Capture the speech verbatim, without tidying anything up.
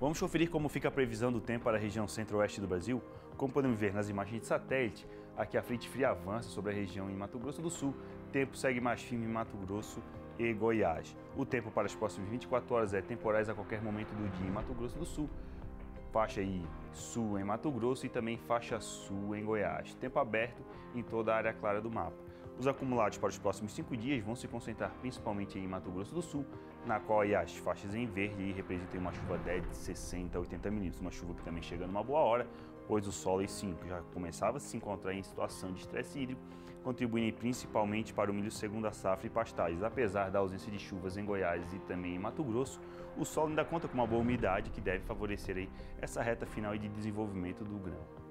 Vamos conferir como fica a previsão do tempo para a região centro-oeste do Brasil. Como podemos ver nas imagens de satélite, aqui a frente fria avança sobre a região em Mato Grosso do Sul. O tempo segue mais firme em Mato Grosso e Goiás. O tempo para as próximas vinte e quatro horas é temporais a qualquer momento do dia em Mato Grosso do Sul. Faixa aí sul em Mato Grosso e também faixa sul em Goiás. Tempo aberto em toda a área clara do mapa. Os acumulados para os próximos cinco dias vão se concentrar principalmente em Mato Grosso do Sul, na qual aí, as faixas em verde representam uma chuva média de sessenta a oitenta milímetros, uma chuva que também chega numa boa hora, pois o solo sim, já começava a se encontrar em situação de estresse hídrico, contribuindo principalmente para o milho segunda safra e pastagens. Apesar da ausência de chuvas em Goiás e também em Mato Grosso, o solo ainda conta com uma boa umidade que deve favorecer aí essa reta final de desenvolvimento do grão.